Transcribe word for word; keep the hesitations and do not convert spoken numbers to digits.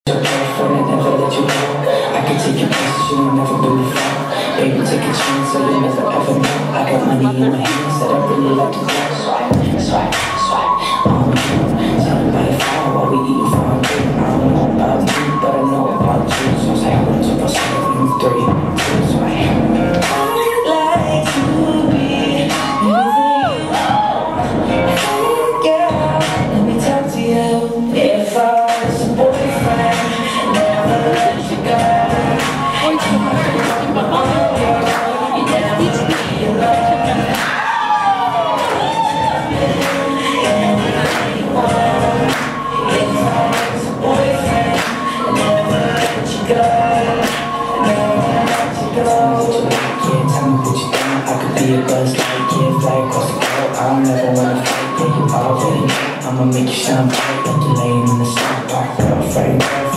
Your girlfriend, I never let you go. I can take your places, you will never do me wrong. Baby, take a chance, so you never ever know. I got money in my hands that I really like to throw. Swipe, swipe, swipe, on you. Tell me by the fire while we eating fondue. I don't know about me, but I know about you. So say I want to go seven, three, two, swipe. I'd like to be with you. Hey girl, let me talk to you. If I was a boyfriend, never let you go. You never be alone. If I was a boyfriend, never let you go. Never let you go. Yeah, tell me what you think. I could be a buzz light, yeah, fly across the globe. I don't ever wanna fight, yeah, you already know. I'ma make you shine bright like you're laying in the sun. Girlfriend, girlfriend.